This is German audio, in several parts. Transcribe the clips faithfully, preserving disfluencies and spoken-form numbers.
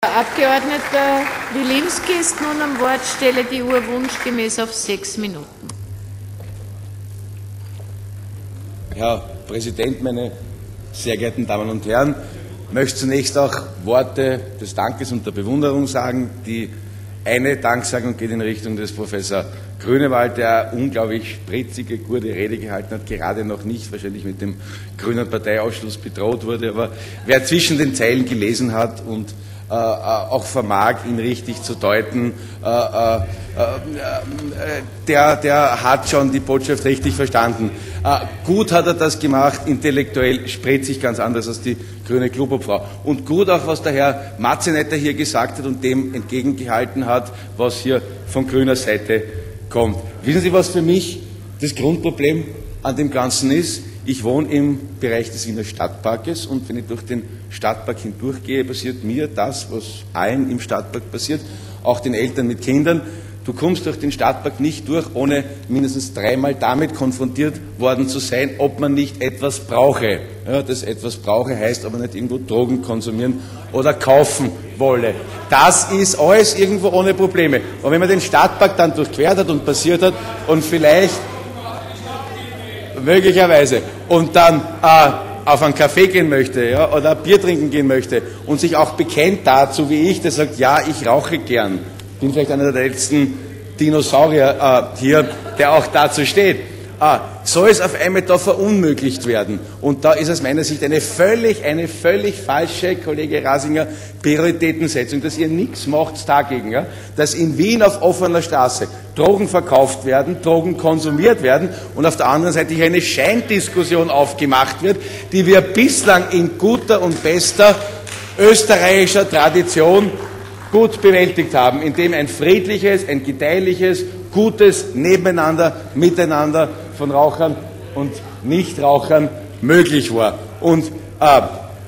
Herr Abgeordneter Wilimski ist nun am Wort. Stelle die Uhr wunschgemäß auf sechs Minuten. Herr Präsident, meine sehr geehrten Damen und Herren! Ich möchte zunächst auch Worte des Dankes und der Bewunderung sagen. Die eine Danksagung geht in Richtung des Professor Grünewald, der unglaublich spritzige, gute Rede gehalten hat, gerade noch nicht wahrscheinlich mit dem grünen Parteiausschluss bedroht wurde. Aber wer zwischen den Zeilen gelesen hat und äh, auch vermag, ihn richtig zu deuten, äh, äh, äh, der, der hat schon die Botschaft richtig verstanden. Äh, gut hat er das gemacht, intellektuell spritzig, ganz anders als die grüne Klubobfrau. Und gut auch, was der Herr Matzenetter hier gesagt hat und dem entgegengehalten hat, was hier von grüner Seite kommt. Wissen Sie, was für mich das Grundproblem an dem Ganzen ist? Ich wohne im Bereich des Wiener Stadtparkes und wenn ich durch den Stadtpark hindurchgehe, passiert mir das, was allen im Stadtpark passiert, auch den Eltern mit Kindern. Du kommst durch den Stadtpark nicht durch, ohne mindestens dreimal damit konfrontiert worden zu sein, ob man nicht etwas brauche. Ja, das etwas brauche heißt aber nicht irgendwo Drogen konsumieren oder kaufen wolle. Das ist alles irgendwo ohne Probleme. Und wenn man den Stadtpark dann durchquert hat und passiert hat und vielleicht möglicherweise und dann äh, auf einen Kaffee gehen möchte, ja, oder ein Bier trinken gehen möchte und sich auch bekennt dazu, wie ich, der sagt, ja, ich rauche gern. Bin vielleicht einer der letzten Dinosaurier äh, hier, der auch dazu steht. Ah, soll es auf einmal da verunmöglicht werden? Und da ist aus meiner Sicht eine völlig, eine völlig falsche, Kollege Rasinger, Prioritätensetzung, dass ihr nichts macht dagegen, ja? Dass in Wien auf offener Straße Drogen verkauft werden, Drogen konsumiert werden und auf der anderen Seite hier eine Scheindiskussion aufgemacht wird, die wir bislang in guter und bester österreichischer Tradition gut bewältigt haben, indem ein friedliches, ein gedeihliches, gutes Nebeneinander, Miteinander von Rauchern und Nichtrauchern möglich war. Und äh,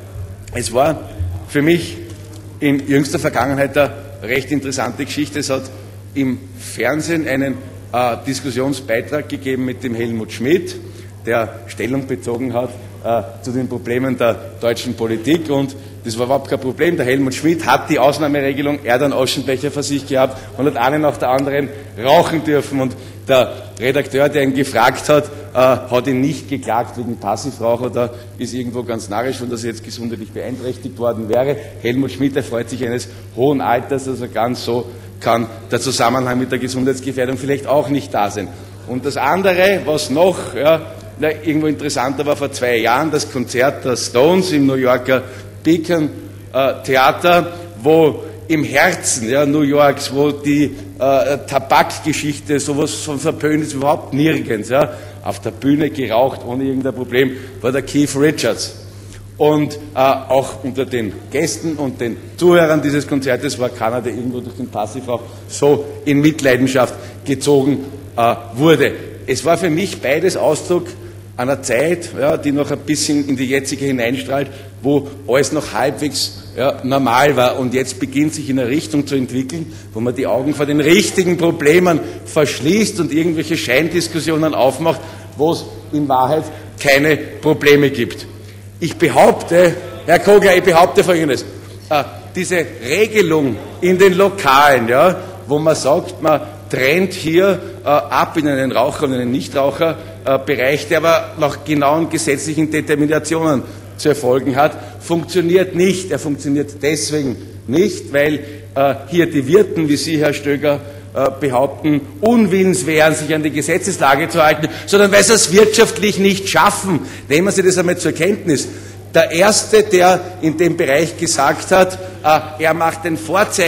es war für mich in jüngster Vergangenheit eine recht interessante Geschichte. Es hat im Fernsehen einen äh, Diskussionsbeitrag gegeben mit dem Helmut Schmidt, der Stellung bezogen hat äh, zu den Problemen der deutschen Politik. Und das war überhaupt kein Problem. Der Helmut Schmidt hat die Ausnahmeregelung, er hat einen Aschenbecher für sich gehabt und hat einen nach der anderen rauchen dürfen. Und der Redakteur, der ihn gefragt hat, äh, hat ihn nicht geklagt wegen Passivrauch oder ist irgendwo ganz narrisch, und dass er jetzt gesundheitlich beeinträchtigt worden wäre. Helmut Schmidt erfreut sich eines hohen Alters, also ganz so kann der Zusammenhang mit der Gesundheitsgefährdung vielleicht auch nicht da sein. Und das andere, was noch ja, irgendwo interessanter war, vor zwei Jahren das Konzert der Stones im New Yorker Beacon äh, Theater, wo im Herzen ja, New Yorks, wo die äh, Tabakgeschichte sowas von verpönt ist, überhaupt nirgends, ja, auf der Bühne geraucht ohne irgendein Problem, war der Keith Richards. Und äh, auch unter den Gästen und den Zuhörern dieses Konzertes war keiner, der irgendwo durch den Passivrauch so in Mitleidenschaft gezogen äh, wurde. Es war für mich beides Ausdruck einer Zeit, ja, die noch ein bisschen in die jetzige hineinstrahlt, wo alles noch halbwegs ja, normal war. Und jetzt beginnt sich in eine Richtung zu entwickeln, wo man die Augen vor den richtigen Problemen verschließt und irgendwelche Scheindiskussionen aufmacht, wo es in Wahrheit keine Probleme gibt. Ich behaupte, Herr Kogler, ich behaupte Folgendes. Äh, diese Regelung in den Lokalen, ja, wo man sagt, man trennt hier äh, ab in einen Raucher- und einen Nichtraucherbereich, äh, der aber nach genauen gesetzlichen Determinationen zu erfolgen hat, funktioniert nicht. Er funktioniert deswegen nicht, weil äh, hier die Wirten, wie Sie, Herr Stöger, äh, behaupten, unwillens wären, sich an die Gesetzeslage zu halten, sondern weil sie es wirtschaftlich nicht schaffen. Nehmen Sie das einmal zur Kenntnis. Der Erste, der in dem Bereich gesagt hat, äh, er macht ein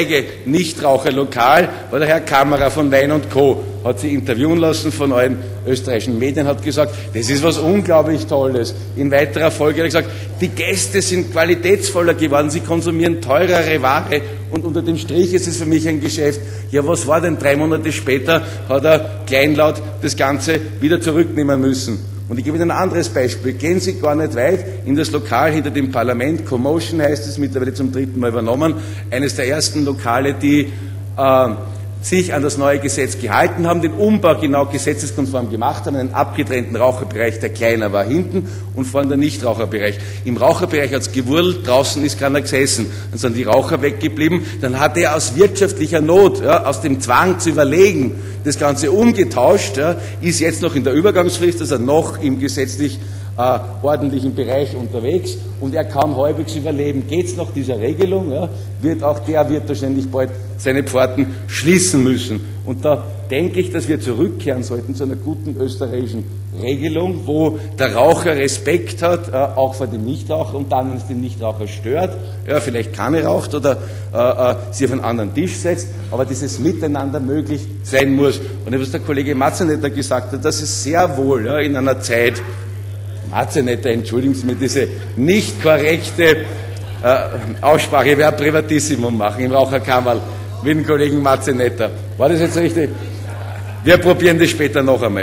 Vorzeige-Nichtraucherlokal, war der Herr Kammerer von Wein und Co. Hat sie interviewen lassen von allen österreichischen Medien, hat gesagt, das ist was unglaublich Tolles. In weiterer Folge hat er gesagt, die Gäste sind qualitätsvoller geworden, sie konsumieren teurere Ware und unter dem Strich ist es für mich ein Geschäft. Ja, was war denn? Drei Monate später hat er kleinlaut das Ganze wieder zurücknehmen müssen. Und ich gebe Ihnen ein anderes Beispiel. Gehen Sie gar nicht weit in das Lokal hinter dem Parlament. Commotion heißt es, mittlerweile zum dritten Mal übernommen. Eines der ersten Lokale, die äh, sich an das neue Gesetz gehalten haben, den Umbau genau gesetzeskonform gemacht haben, einen abgetrennten Raucherbereich, der kleiner war, hinten und vorne der Nichtraucherbereich. Im Raucherbereich hat es gewurlt, draußen ist keiner gesessen. Dann sind die Raucher weggeblieben. Dann hat er aus wirtschaftlicher Not, ja, aus dem Zwang zu überlegen, das Ganze umgetauscht, ja, ist jetzt noch in der Übergangsfrist, also noch im gesetzlich Äh, ordentlichen Bereich unterwegs und er kann halbwegs überleben. Geht es nach dieser Regelung, ja, wird auch der wird wahrscheinlich bald seine Pforten schließen müssen. Und da denke ich, dass wir zurückkehren sollten zu einer guten österreichischen Regelung, wo der Raucher Respekt hat, äh, auch vor dem Nichtraucher und dann, wenn es den Nichtraucher stört, ja, vielleicht keine raucht oder äh, äh, sie auf einen anderen Tisch setzt, aber dieses Miteinander möglich sein muss. Und was der Kollege Matzenetter gesagt hat, das ist sehr wohl, ja, in einer Zeit, Matzenetter, entschuldigen Sie mir diese nicht korrekte äh, Aussprache, ich werde Privatissimum machen im Raucherkammerl mit dem Kollegen Matzenetter. War das jetzt richtig? Wir probieren das später noch einmal.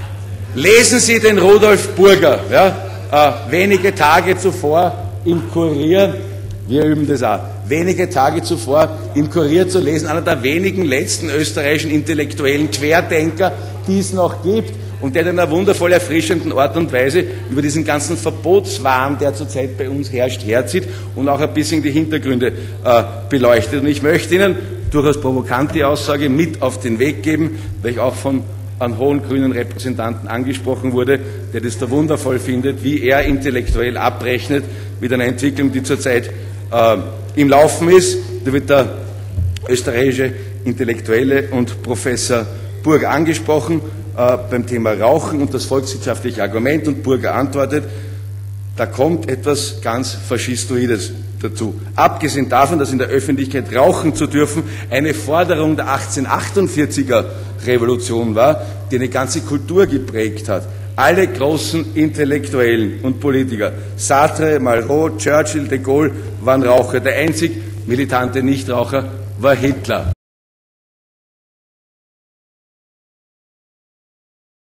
Lesen Sie den Rudolf Burger, ja, äh, wenige Tage zuvor im Kurier, wir üben das auch, wenige Tage zuvor im Kurier zu lesen, einer der wenigen letzten österreichischen intellektuellen Querdenker, die es noch gibt, und der in einer wundervoll erfrischenden Art und Weise über diesen ganzen Verbotswahn, der zurzeit bei uns herrscht, herzieht und auch ein bisschen die Hintergründe äh, beleuchtet. Und ich möchte Ihnen durchaus provokante Aussage mit auf den Weg geben, weil ich auch von einem hohen grünen Repräsentanten angesprochen wurde, der das da wundervoll findet, wie er intellektuell abrechnet mit einer Entwicklung, die zurzeit äh, im Laufen ist. Da wird der österreichische Intellektuelle und Professor Burger angesprochen, Äh, beim Thema Rauchen und das volkswirtschaftliche Argument, und Burger antwortet, da kommt etwas ganz Faschistoides dazu. Abgesehen davon, dass in der Öffentlichkeit rauchen zu dürfen eine Forderung der achtzehnhundertachtundvierziger Revolution war, die eine ganze Kultur geprägt hat. Alle großen Intellektuellen und Politiker, Sartre, Malraux, Churchill, de Gaulle, waren Raucher. Der einzig militante Nichtraucher war Hitler.